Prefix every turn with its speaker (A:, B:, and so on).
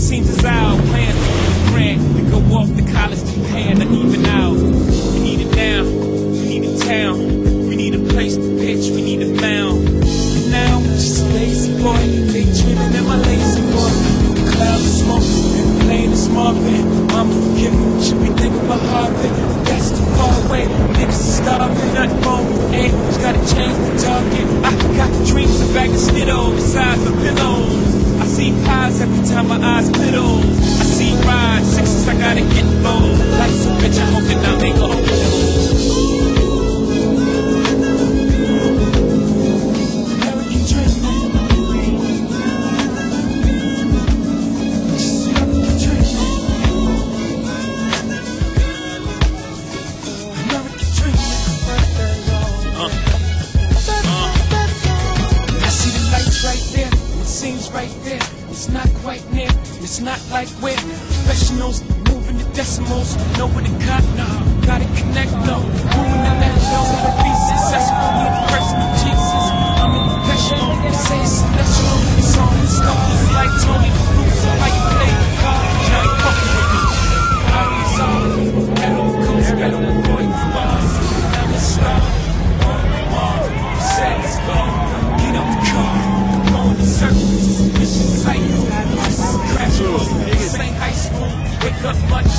A: seems as our plan to grant to go off to college to Japan or even out. We need it now, we need a town, we need a place to pitch, we need a mound. And now, just a lazy boy, daydreaming in my lazy boy. The clouds of smoke, and playing the smart bit. Mama forgive me, should be thinking about Harvard. That's too far away, niggas are starving, nothing wrong with the aim, just gotta change the target. I got dreams of back of Skittles, the size of pillows. I see pies every time my eyes fiddle. I see rides, sixes, I gotta get those. Life's a bitch, I hope that I make all those. American dream, just American dream. American dream. I see the lights right there. Seems right there, it's not quite near, it's not like we're professionals, moving the decimals, know what it got, nah, gotta connect, no, moving the left, knows how to be successful, need the person of Jesus, I'm a professional, they say it's celestial, it's on the stuff, it's like Tony, so how you play the card, you ain't fucking with me, I resolve, better on coast, better on boy, Mars, now let's start, Mars, said it's gone, get out the car, circles, mission cycle, crash course, this ain't high school, wake up much,